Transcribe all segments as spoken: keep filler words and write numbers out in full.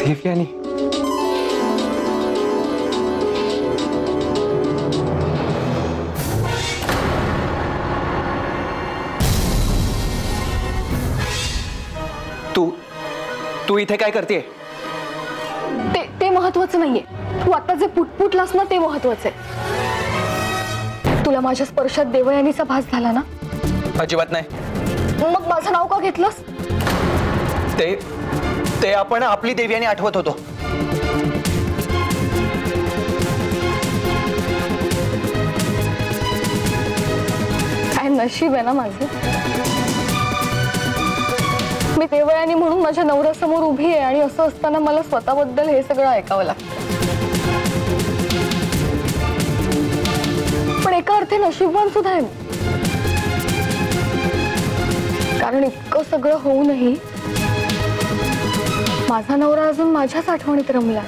देवयानी, तू तू इथे काय करतेय? ते ते महत्वाचं नाहीये. तू आता जे पुटपुटलास ना ते महत्वाचं आहे. तुला माझ्या स्पर्शात देवयानीचा भास झाला ना? अजिबात नाही. मग माझं नाव का घेतलंस? ते ते आपण आपली देवयानी आठवत होतो. काय नशीब आहे ना माझं. मी देवयानी म्हणून माझ्या नवऱ्यासमोर उभी आहे आणि असं असताना मला स्वतःबद्दल हे सगळं ऐकावं लागतं. पण एका अर्थी नशीबवान सुद्धा आहे, कारण इतकं सगळं होऊनही माझा नवरा अजून माझ्याच आठवणीत रमला.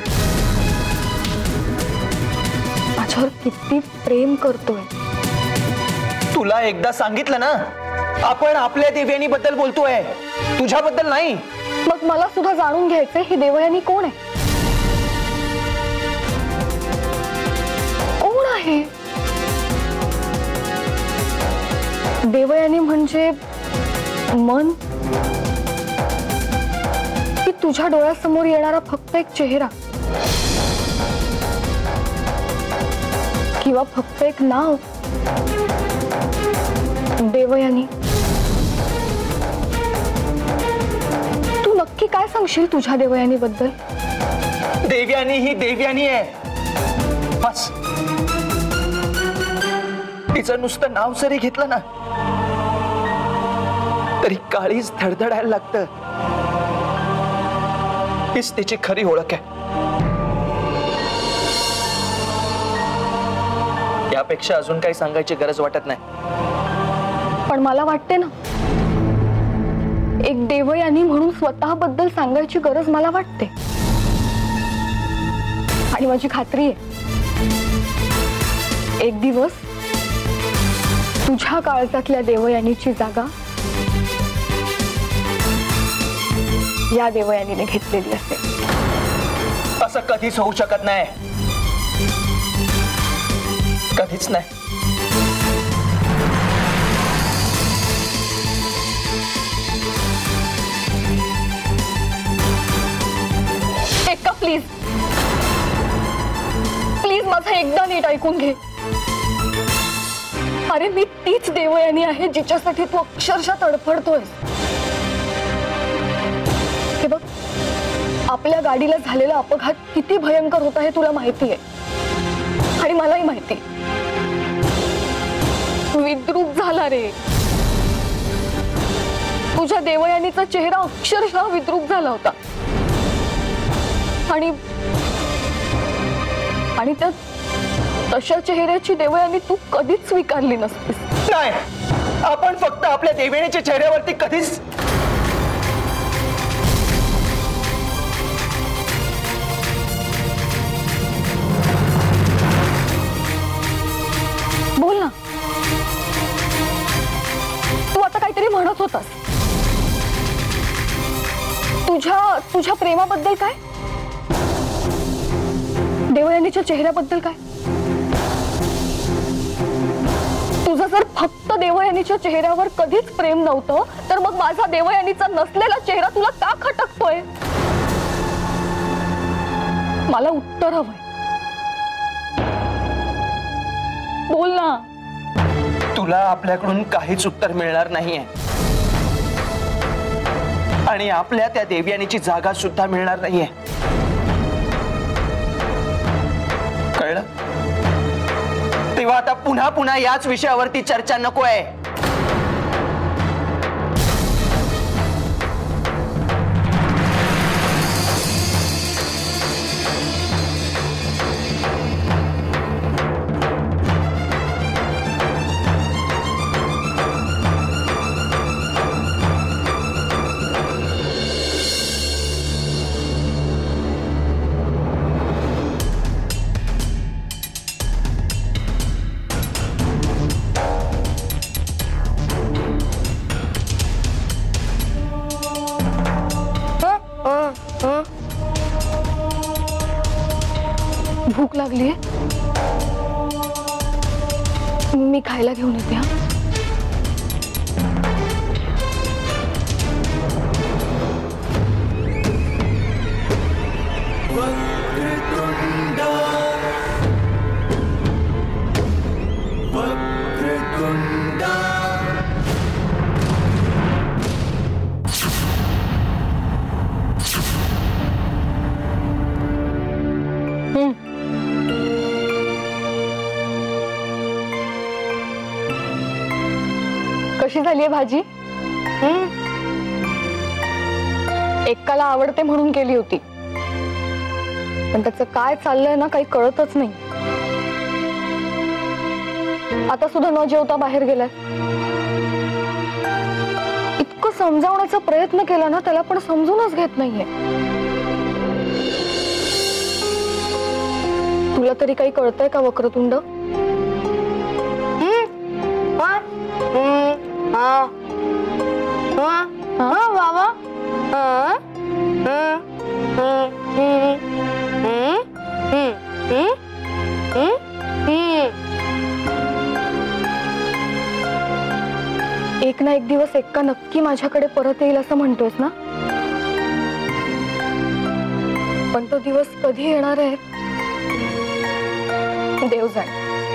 माझ्यावर किती प्रेम करतोय. तुला एकदा सांगितलं ना, आपण आपल्या देवयानी बद्दल बोलतोय, तुझ्याबद्दल नाही. मग मला सुद्धा जाणून घ्यायचंय ही देवयानी कोण आहे. कोण आहे देवयानी? म्हणजे मन की तुझ्या डोळ्यासमोर येणारा फक्त एक चेहरा, किंवा फक्त एक नाव देवयानी? तू नक्की काय सांगशील तुझ्या देवयानी बद्दल? देवयानी ही देवयानी आहे, बस. तिचं नुसतं नाव जरी घेतलं ना तरी काळीच धडधडायला लागतं. हीच तिची खरी ओळख आहे. यापेक्षा अजून काही सांगायची गरज वाटत नाही. पण मला वाटते ना, एक देवयानी म्हणून स्वतःबद्दल सांगायची गरज मला वाटते. आणि माझी खात्री आहे, एक दिवस तुझ्या काळजातल्या देवयानीची जागा या देवयानीने घेतलेली असेल. असं कधीच होऊ शकत नाही, कधीच नाही. एक्का प्लीज प्लीज माझं एकदा नीट ऐकून घे. अरे मी तीच देवयानी आहे जिच्यासाठी तू अक्षरशः तडफडतोय. हे बघ, आपल्या गाडीला झालेला अपघात किती भयंकर होता हे तुला माहिती आहे, आणि मलाही माहिती. विद्रूप झाला रे. तुझ्या देवयानीचा चेहरा अक्षरशः विद्रूप झाला होता. आणि आणि त्या तशा चेहऱ्याची देवयानी तू कधीच स्वीकारली नसतीस. नाही, आपण फक्त आपल्या देवयानीच्या चेहऱ्यावरती कधीच बोल ना. तू आता काहीतरी म्हणत होतास. तुझ्या तुझ्या प्रेमाबद्दल काय? देवयानीच्या चेहऱ्याबद्दल काय? तुझं जर फक्त देवयानीच्या चेहऱ्यावर कधीच प्रेम नव्हतं तर मग माझा देवयानीचा नसलेला चेहरा तुला का खटकतोय? मला उत्तर हवंय. बोल ना. तुला आपल्याकडून काहीच उत्तर मिळणार नाहीये, आणि आपल्या त्या देवयानीची जागा सुद्धा मिळणार नाहीये. कळलं? तेव्हा आता पुन्हा पुन्हा याच विषयावरती चर्चा नको आहे. भूक लागलीये, मी खायला घेऊन येते. हा कशी झालीये भाजी? एकाला आवडते म्हणून केली होती, पण त्याचं काय चाललंय ना काही कळतच नाही. आता सुद्धा न जेवता बाहेर गेलाय. इतकं समजावण्याचा प्रयत्न केला ना त्याला, पण समजूनच घेत नाहीये. तुला तरी काही कळतंय का वक्रतुंड? बाबा एक ना एक दिवस एक्का नक्की माझ्याकडे परत येईल असं म्हणतोयस ना, पण तो दिवस कधी येणार आहे देव जाणे.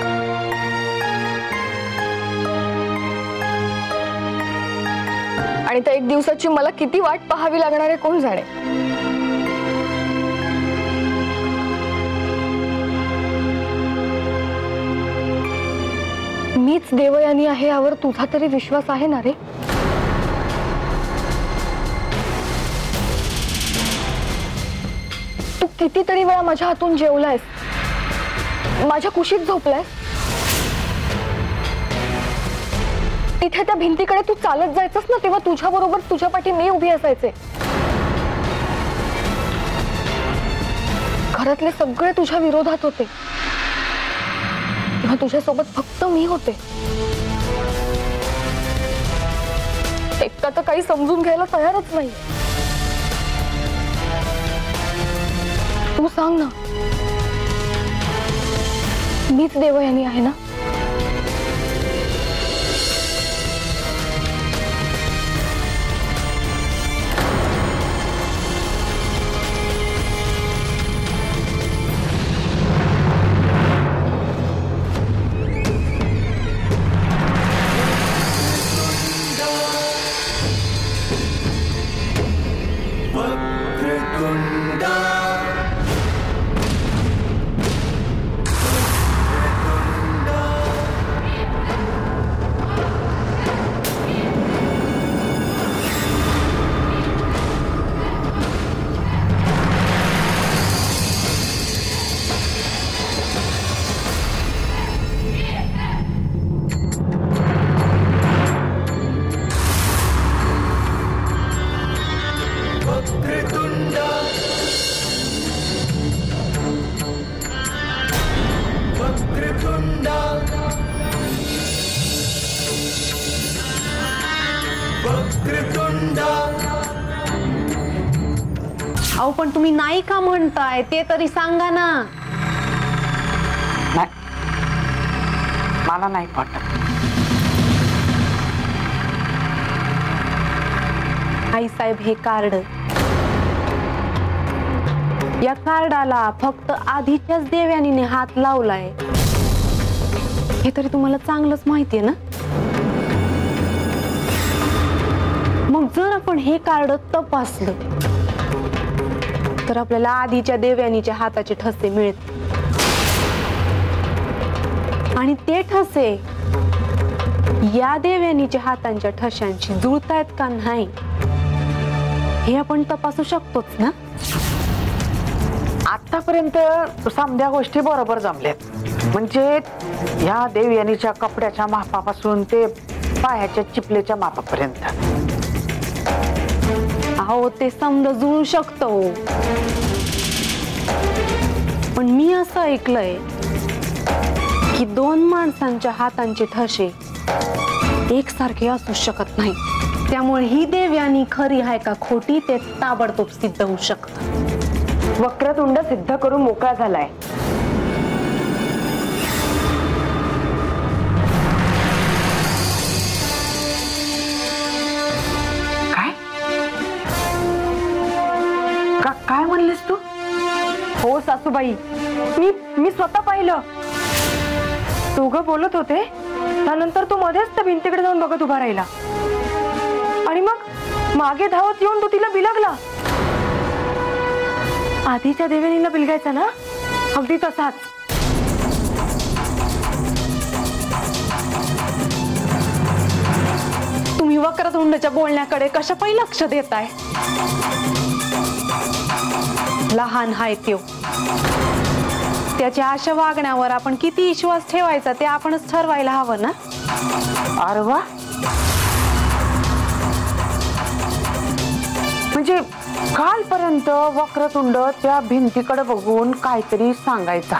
आणि त्या एक दिवसाची मला किती वाट पाहावी लागणार आहे कोण जाणे. मीच देवयानी आहे यावर तुझा तरी विश्वास आहे ना रे? तू कितीतरी वेळा माझ्या हातून जेवलायस, माझ्या कुशीत झोपलायस. तिथे त्या भिंतीकडे तू चालत जायचंस ना, तेव्हा तुझ्या बरोबर तुझ्या पाठी मी उभी असायचे. घरातले सगळे तुझ्या विरोधात होते, तेव्हा तुझ्यासोबत फक्त मी होते. एकटा तर काही समजून घ्यायला तयारच नाही. तू सांग ना, मीच देवयानी आहे ना? अहो पण तुम्ही नाही का म्हणताय ते तरी सांगा ना. नाही, मला नाही पटत. आई साहेब, हे कार्ड, या कार्डाला फक्त आधीच्याच देवयानीने हात लावलाय हे तरी तुम्हाला चांगलंच माहितीये ना. मग जर आपण हे कार्ड तपासलं तर आपल्याला आधीच्या देवयानीच्या हाताचे ठसे मिळत, आणि ते ठसे या देवयानीच्या हातांच्या ठशांशी जुळतायत का नाही हे आपण तपासू शकतोच ना. आतापर्यंत समध्या गोष्टी बरोबर जमल्यात. म्हणजे या देवयानीच्या कपड्याच्या मापापासून ते पायाच्या चिपलेच्या मापापर्यंत. अहो ते समजा जुळू शकतो, पण मी असं ऐकलंय की दोन माणसांच्या हातांचे ठसे एकसारखे असू शकत नाही. त्यामुळे ही देवयानी खरी आहे का खोटी ते ताबडतोब सिद्ध होऊ शकतं. वक्रतुंड सिद्ध करून मोकळा झालाय. म्हणलीस तू? हो सासूबाई, मी मी स्वतः पाहिलं. दोघं बोलत होते, त्यानंतर तो मध्येच त्या भिंतीकडे जाऊन बघत उभा राहिला आणि मग मागे धावत येऊन तो तिला बिलगला. आधीच्या देवयानीला बिलगायचा ना, अगदी तसाच. तुम्ही वक्रतुंडच्या बोलण्याकडे कशापायी लक्ष देताय? लहान हाय त्यो, त्याच्या अशा वागण्यावर आपण किती विश्वास ठेवायचा ते आपणच ठरवायला हवं ना. अरे वा, म्हणजे कालपर्यंत वक्रतुंड त्या भिंतीकडे बघून काहीतरी सांगायचा,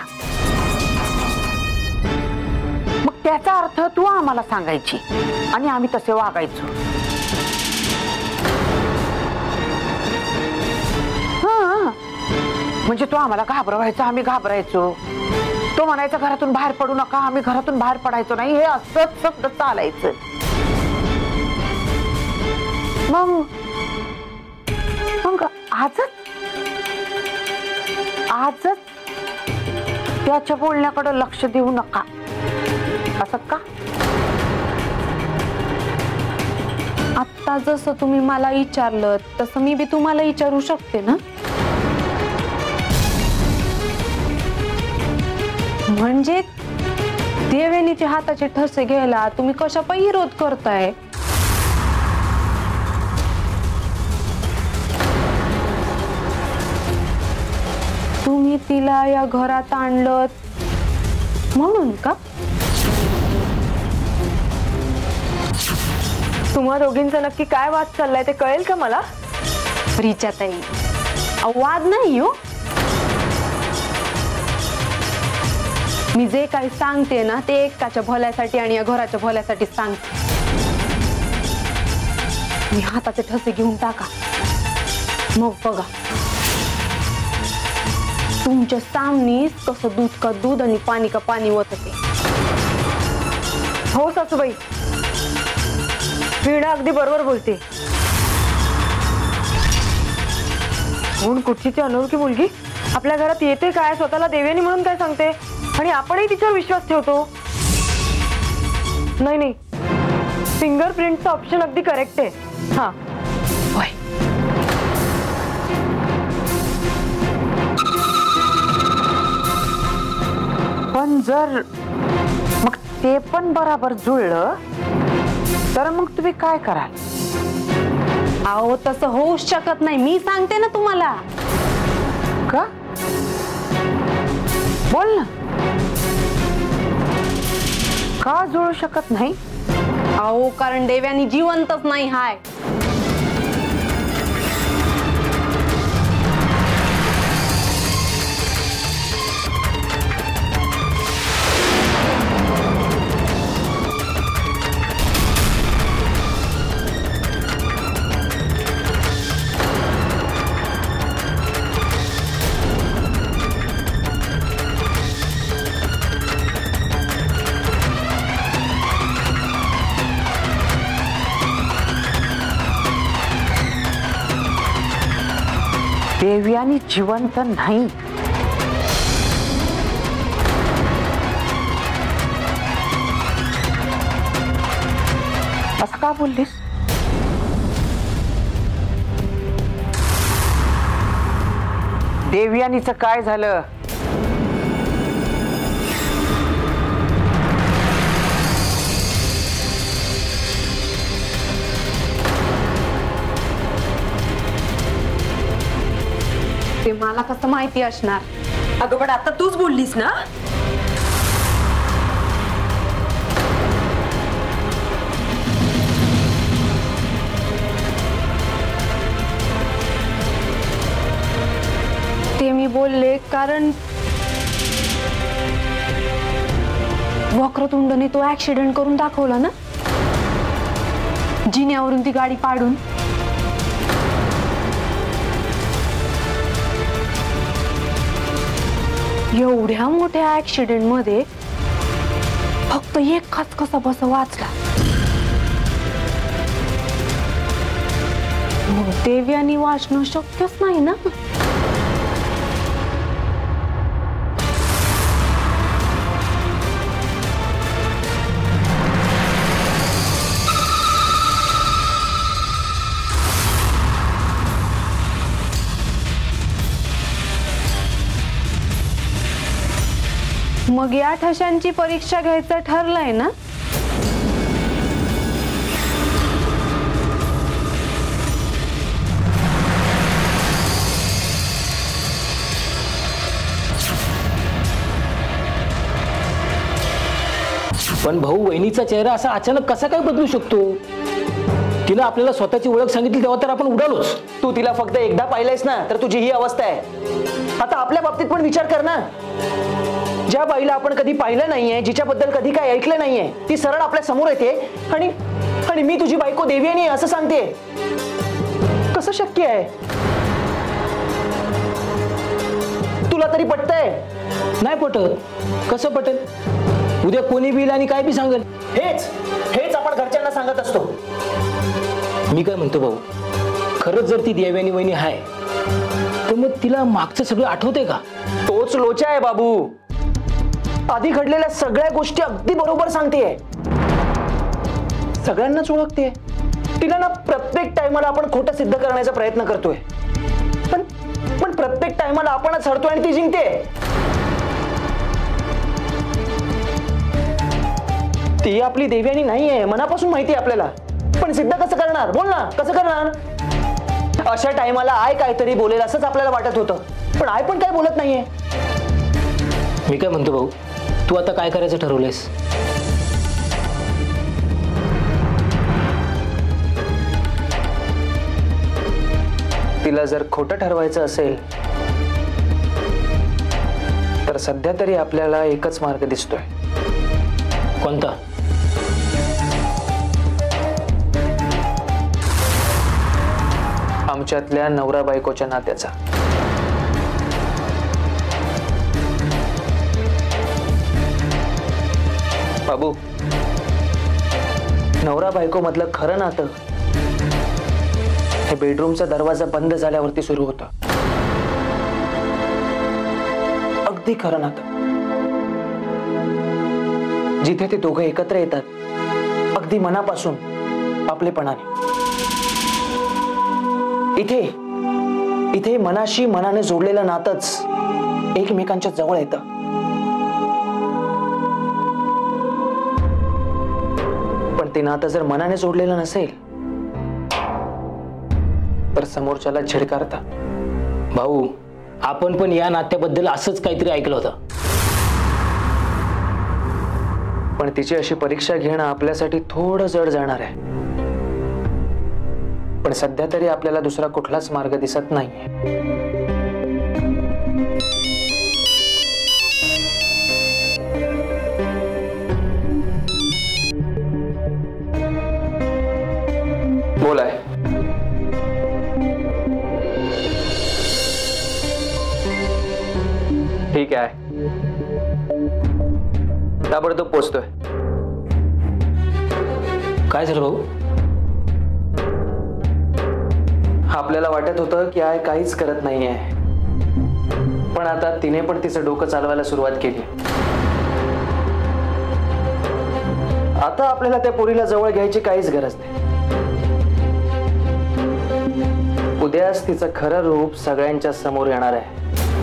मग त्याचा अर्थ तू आम्हाला सांगायची आणि आम्ही तसे वागायचो. हा, म्हणजे तो आम्हाला घाबरवायचा, आम्ही घाबरायचो. तो म्हणायचा घरातून बाहेर पडू नका, आम्ही घरातून बाहेर पडायचो नाही. हे असंच शब्द चालायचं. मग मग आजच आजच त्याच्या बोलण्याकडे लक्ष देऊ नका असं का? आता जसं तुम्ही मला विचारलं तसं मी बी तुम्हाला विचारू शकते ना. म्हणजे देवयानीच्या हाताचे ठसे घ्यायला तुम्ही कशापायी विरोध करताय? तुम्ही तिला या घरात आणलं म्हणून का? तुम्हा दोघींचा नक्की काय वाद चाललाय ते कळेल का मला? रिचाताई, वाद नाही हो. मी जे काही सांगते ना ते एकाच्या भल्यासाठी आणि या घराच्या भल्यासाठी सांगते. मी हाताचे ठसे घेऊन टाका, मग बघा तुमच्या सामने कसं दूध का दूध आणि पाणी का पाणी होतं ते. हो सासूबाई, वीणा अगदी बरोबर बोलते. म्हणून कुठची ती अनोळखी मुलगी आपल्या घरात येते काय, स्वतःला देवयानी म्हणून काय सांगते आणि आपणही तिच्यावर विश्वास ठेवतो. नाही नाही, फिंगरप्रिंटचा ऑप्शन अगदी करेक्ट आहे. हा होय, पण जर मग ते पण बराबर जुळलं तर मग तुम्ही काय कराल? अहो तसं होऊच शकत नाही, मी सांगते ना तुम्हाला. का? बोल ना, का जुळू शकत नाही? अहो कारण देवयानी जिवंतच नाही हाय. देवयानी जिवंत नाही. असं का बोललीस? देवयानीचं काय झालं? ते मला कसं माहिती असणार? अगं पण आता तूच बोललीस ना. ते मी बोलले कारण वक्रतुंडने तो ऍक्सिडेंट करून दाखवला ना, जिन्यावरून ती गाडी पाडून. एवढ्या मोठ्या ऍक्सिडेंट मध्ये फक्त एकच कसा बसा वाचला. मग देवयानी वाचणं शक्यच नाही ना. मग या ठशांची परीक्षा घ्यायचं ठरलंय ना? पण भाऊ, वहिनीचा चेहरा असा अचानक कसा काय बदलू शकतो? तिनं आपल्याला स्वतःची ओळख सांगितली तेव्हा तर आपण उडालोच. तू तिला फक्त एकदा पाहिलंयस ना, तर तुझी ही अवस्था आहे. आता आपल्या बाबतीत पण विचार कर ना. ज्या बाईला आपण कधी पाहिलं नाहीये, जिच्याबद्दल कधी काय ऐकलं नाहीये, ती सरळ आपल्या समोर येते आणि आणि मी तुझी बायको देवयानी असं सांगते. कसं शक्य आहे? तुला तरी पटतंय? नाही पटत. कसं पटेल? उद्या कोणी बिल आणि काय बी सांगेल. हेच हेच आपण घरच्यांना सांगत असतो. मी काय म्हणतो भाऊ, खरंच जर ती देवयानी वहिनी आहे तर मग तिला मागचं सगळं आठवतंय का? तोच लोचा आहे बाबू. आधी घडलेल्या सगळ्या गोष्टी अगदी बरोबर सांगतेय. सगळ्यांनाच ओळखते. तिला ना प्रत्येक टायमाला आपण खोटं सिद्ध करण्याचा प्रयत्न करतोय, पण पण प्रत्येक टायमाला आपणच हरतोय आणि ती जिंकते. ती आपली देवयानी नाहीये, मनापासून माहिती आहे आपल्याला. पण सिद्ध कसं करणार? बोल ना, कसं करणार? अशा टायमाला आय काहीतरी बोलेल असंच आपल्याला वाटत होतं, पण आय पण काय बोलत नाहीये. मी काय म्हणतो भाऊ, तू आता काय करायचं ठरवलंयस? तिला जर खोटं ठरवायचं असेल तर सध्या तरी आपल्याला एकच मार्ग दिसतोय. कोणता? आमच्यातल्या नवरा बायकोच्या नात्याचा. बाबू, नवरा बायको मधलं खरं नातं हे बेडरूमचा दरवाजा बंद झाल्यावरती सुरू होतं. अगदी खरं नातं. जिथे ते दोघं एकत्र येतात, अगदी मनापासून, आपलेपणाने. इथे इथे मनाशी मनाने जोडलेलं नातंच एकमेकांच्या जवळ येतं. पण ते नातं जर मनाने जोडलेलं नसेल तर समोरच्याला झिडकारता. भाऊ, आपण पण या नात्याबद्दल असंच काहीतरी ऐकलं होतं. पण तिची अशी परीक्षा घेणं आपल्यासाठी थोडं जड जाणार आहे. पण सध्या तरी आपल्याला दुसरा कुठलाच मार्ग दिसत नाहीये. बोलाय. ठीक आहे, ताबडतोब पोचतोय. काय झालं भाऊ? आपल्याला वाटत होतं की आय काहीच करत नाहीये, पण आता तिने पण तिचं डोकं चालवायला सुरुवात केली. आता आपल्याला त्या पोरीला जवळ घ्यायची काहीच गरज नाही. उद्याच तिचं खरं रूप सगळ्यांच्या समोर येणार आहे.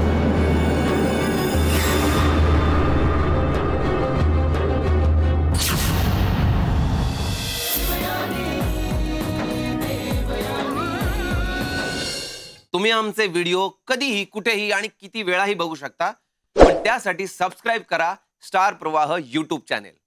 तुम्ही आमचे व्हिडिओ कधीही, कुठेही आणि किती वेळाही बघू शकता, पण त्यासाठी सबस्क्राइब करा स्टार प्रवाह यूट्यूब चॅनेल.